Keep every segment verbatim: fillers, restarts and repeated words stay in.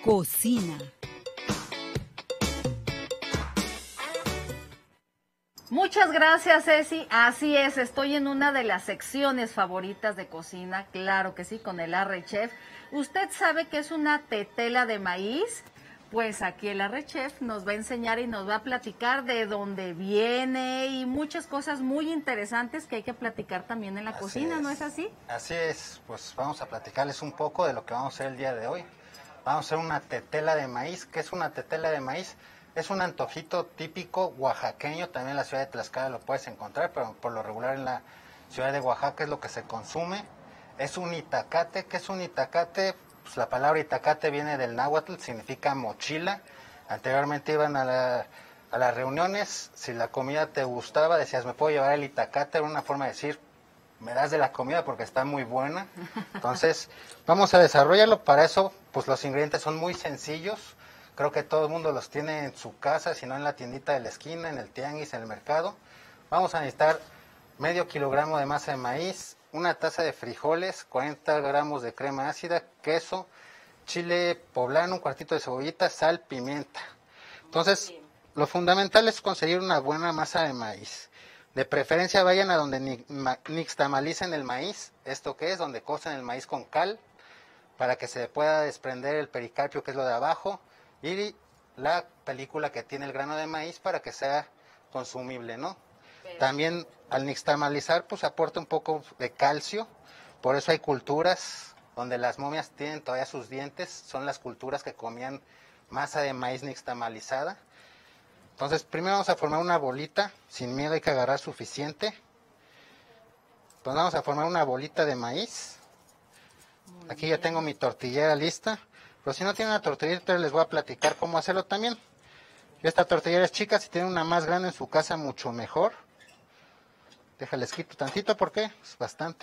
Cocina. Muchas gracias, Ceci. Así es, estoy en una de las secciones favoritas de cocina, claro que sí, con el Arrechef. ¿Usted sabe qué es una tetela de maíz? Pues aquí el Arrechef nos va a enseñar y nos va a platicar de dónde viene y muchas cosas muy interesantes que hay que platicar también en la Así cocina, es. ¿no es así? Así es, pues vamos a platicarles un poco de lo que vamos a hacer el día de hoy. Vamos a hacer una tetela de maíz. ¿Qué es una tetela de maíz? Es un antojito típico oaxaqueño, también en la ciudad de Tlaxcala lo puedes encontrar, pero por lo regular en la ciudad de Oaxaca es lo que se consume. Es un itacate. ¿Qué es un itacate? Pues la palabra itacate viene del náhuatl, significa mochila. Anteriormente iban a, la, a las reuniones, si la comida te gustaba, decías, me puedo llevar el itacate, era una forma de decir, me das de la comida porque está muy buena. Entonces, vamos a desarrollarlo. Para eso, pues los ingredientes son muy sencillos. Creo que todo el mundo los tiene en su casa, si no en la tiendita de la esquina, en el tianguis, en el mercado. Vamos a necesitar medio kilogramo de masa de maíz, una taza de frijoles, cuarenta gramos de crema ácida, queso, chile poblano, un cuartito de cebollita, sal, pimienta. Entonces, lo fundamental es conseguir una buena masa de maíz. De preferencia vayan a donde ni- ma- nixtamalicen el maíz, ¿esto qué es? Donde cocen el maíz con cal, para que se pueda desprender el pericarpio, que es lo de abajo, y la película que tiene el grano de maíz para que sea consumible, ¿no? También al nixtamalizar, pues aporta un poco de calcio, por eso hay culturas donde las momias tienen todavía sus dientes, son las culturas que comían masa de maíz nixtamalizada. Entonces, primero vamos a formar una bolita, sin miedo hay que agarrar suficiente. Pues vamos a formar una bolita de maíz. Aquí ya tengo mi tortillera lista. Pero si no tienen una tortillera, les voy a platicar cómo hacerlo también. Esta tortillera es chica, si tienen una más grande en su casa, mucho mejor. Déjales quito tantito porque es bastante.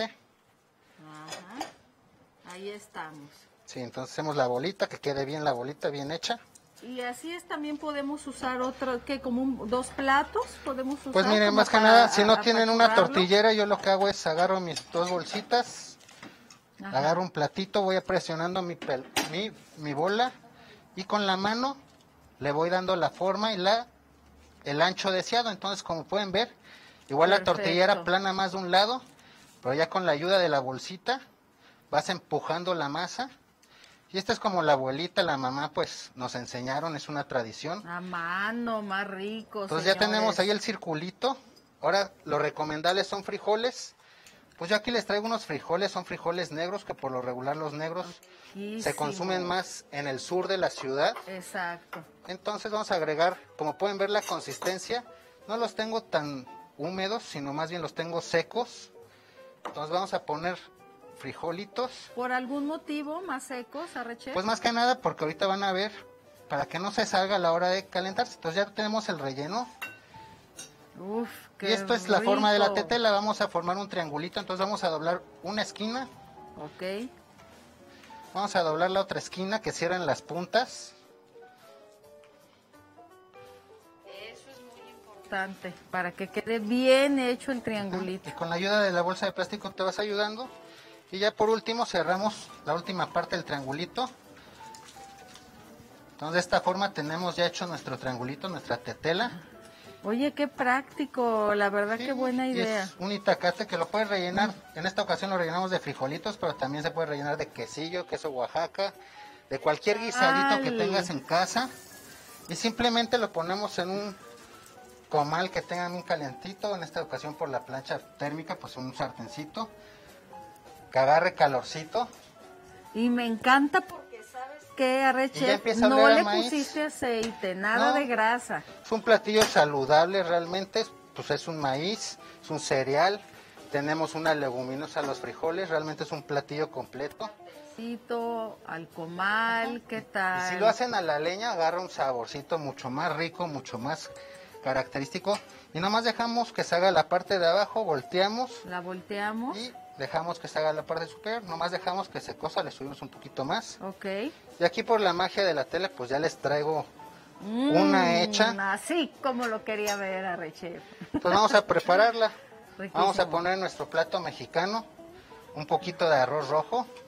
Ajá. Ahí estamos. Sí, entonces hacemos la bolita, que quede bien la bolita, bien hecha. Y así es, también podemos usar otro, que como un- dos platos, podemos usar. Pues miren, como más que para nada, si no a- tienen una apachurrarlo. tortillera, yo lo que hago es agarro mis dos bolsitas, Ajá. agarro un platito, voy presionando mi, pel- mi, mi bola y con la mano le voy dando la forma y la el ancho deseado. Entonces, como pueden ver, igual Perfecto. la tortillera plana más de un lado, pero ya con la ayuda de la bolsita vas empujando la masa. Y esta es como la abuelita, la mamá, pues nos enseñaron, es una tradición. A mano, más rico. Entonces ya señores. tenemos ahí el circulito. Ahora lo recomendable son frijoles. Pues yo aquí les traigo unos frijoles, son frijoles negros, que por lo regular los negros se Riquísimo. consumen más en el sur de la ciudad. Exacto. Entonces vamos a agregar, como pueden ver la consistencia, no los tengo tan húmedos, sino más bien los tengo secos. Entonces vamos a poner frijolitos. ¿Por algún motivo más secos, Arrechef? Pues más que nada porque ahorita van a ver, para que no se salga a la hora de calentarse. Entonces ya tenemos el relleno. Uf, qué Y esto es la forma de la rico. tetela. Vamos a formar un triangulito, entonces vamos a doblar una esquina. Ok. Vamos a doblar la otra esquina, que cierren las puntas. Importante, para que quede bien hecho el triangulito. Y con la ayuda de la bolsa de plástico te vas ayudando. Y ya por último cerramos la última parte del triangulito. Entonces de esta forma tenemos ya hecho nuestro triangulito, nuestra tetela. Oye, qué práctico, la verdad, Sí, qué buena y idea. es un itacate que lo puedes rellenar. En esta ocasión lo rellenamos de frijolitos, pero también se puede rellenar de quesillo, queso Oaxaca, de cualquier guisadito que Ay. tengas en casa. Y simplemente lo ponemos en un comal que tengan un calentito, en esta ocasión por la plancha térmica, pues un sartencito, que agarre calorcito. Y me encanta porque, ¿sabes qué, Y ya Arrechef? empieza a No oler a le maíz. pusiste aceite, nada No. de grasa. Es un platillo saludable realmente, pues es un maíz, es un cereal, tenemos una leguminosa, los frijoles, realmente es un platillo completo. Cito, al comal, ¿qué Y tal? si lo hacen a la leña, agarra un saborcito mucho más rico, mucho más característico. Y nomás dejamos que se haga la parte de abajo, volteamos La volteamos. y dejamos que se haga la parte superior. Nomás dejamos que se cosa, le subimos un poquito más. Ok. Y aquí por la magia de la tela, pues ya les traigo Mm, una hecha. Así como lo quería ver, Arrechef. Pues vamos a prepararla. Riquísimo. Vamos a poner en nuestro plato mexicano un poquito de arroz rojo,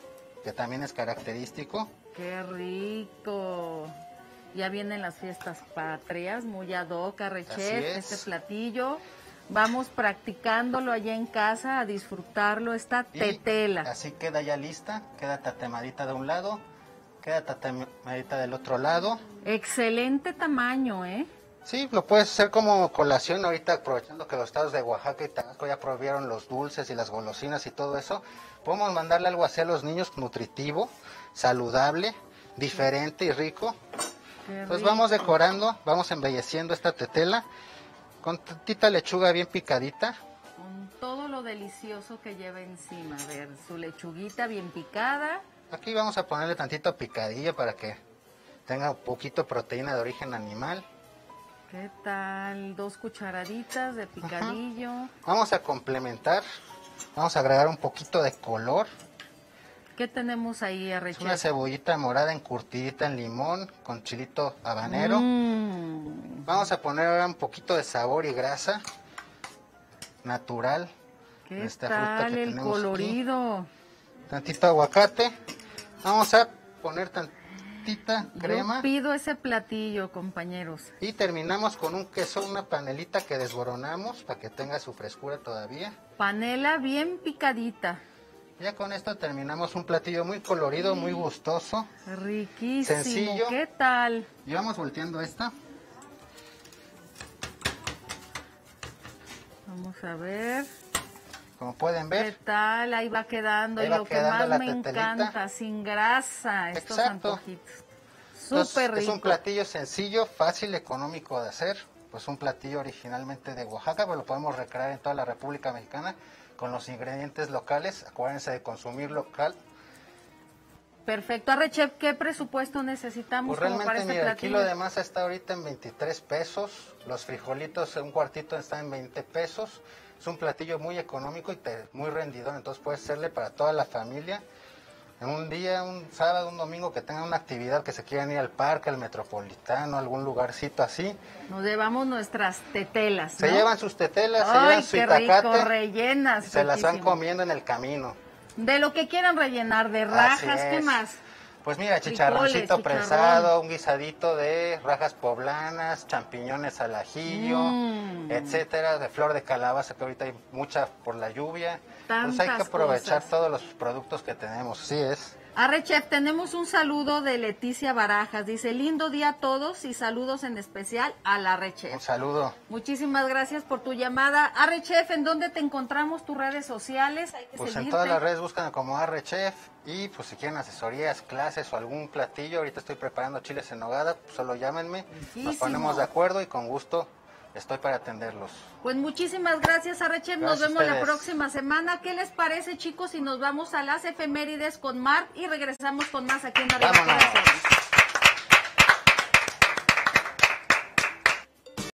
que también es característico. ¡Qué rico! Ya vienen las fiestas patrias, muy ad hoc, Arrechef, este platillo. Vamos practicándolo allá en casa, a disfrutarlo, esta tetela. Y así queda ya lista, queda tatemadita de un lado, queda tatemadita del otro lado. Excelente tamaño, ¿eh? Sí, lo puedes hacer como colación ahorita, aprovechando que los estados de Oaxaca y Tabasco ya prohibieron los dulces y las golosinas y todo eso. Podemos mandarle algo así a los niños, nutritivo, saludable, diferente y rico. Pues vamos decorando, vamos embelleciendo esta tetela con tantita lechuga bien picadita. Con todo lo delicioso que lleva encima. A ver, su lechuguita bien picada. Aquí vamos a ponerle tantito picadillo para que tenga un poquito de proteína de origen animal. ¿Qué tal? Dos cucharaditas de picadillo. Ajá. Vamos a complementar, vamos a agregar un poquito de color. ¿Qué tenemos ahí, Arrechef? Una cebollita morada encurtidita en limón con chilito habanero. Mm. Vamos a poner ahora un poquito de sabor y grasa natural. ¿Qué esta tal fruta que el colorido? Aquí. Tantito aguacate. Vamos a poner tantita crema. Yo pido ese platillo, compañeros. Y terminamos con un queso, una panelita que desboronamos para que tenga su frescura todavía. Panela bien picadita. Ya con esto terminamos un platillo muy colorido, muy gustoso. Riquísimo. Sencillo. ¿Qué tal? Y vamos volteando esta. Vamos a ver. Como pueden ver. ¿Qué tal? Ahí va quedando. Ahí y va lo que quedando más me tetelita. encanta, sin grasa, estos Exacto. antojitos. Súper rico. Es un platillo sencillo, fácil, económico de hacer. Pues un platillo originalmente de Oaxaca, pero lo podemos recrear en toda la República Mexicana con los ingredientes locales. Acuérdense de consumir local. Perfecto. Arrechef, ¿qué presupuesto necesitamos Pues como realmente, para este mira, el platillo? kilo de masa está ahorita en veintitrés pesos. Los frijolitos, un cuartito está en veinte pesos. Es un platillo muy económico y te, muy rendidor, entonces puedes hacerle para toda la familia. En un día, un sábado, un domingo que tengan una actividad, que se quieran ir al parque, al Metropolitano, algún lugarcito así. Nos llevamos nuestras tetelas, ¿no? Se llevan sus tetelas, Ay, se llevan su qué itacate, rico, rellenas. se las van riquísimo. comiendo en el camino. De lo que quieran rellenar, de rajas, ¿qué más? Pues mira, chicharroncito Frijoles, prensado, chicharrón. un guisadito de rajas poblanas, champiñones al ajillo, mm. etcétera, de flor de calabaza, que ahorita hay mucha por la lluvia. Tantas Pues hay que aprovechar cosas. todos los productos que tenemos, sí es. Arrechef, tenemos un saludo de Leticia Barajas. Dice, lindo día a todos y saludos en especial a la Arrechef. Un saludo. Muchísimas gracias por tu llamada. Arrechef, ¿en dónde te encontramos? ¿Tus redes sociales? Hay que Pues seguirte. en todas las redes buscan como Arrechef y pues si quieren asesorías, clases o algún platillo, ahorita estoy preparando chiles en nogada, pues solo llámenme, Riquísimo. Nos ponemos de acuerdo y con gusto estoy para atenderlos. Pues muchísimas gracias, Arrechef. Nos Gracias vemos la ustedes. próxima semana. ¿Qué les parece, chicos, si nos vamos a las efemérides con Marc y regresamos con más aquí en Arriba Vámonos. Corazones?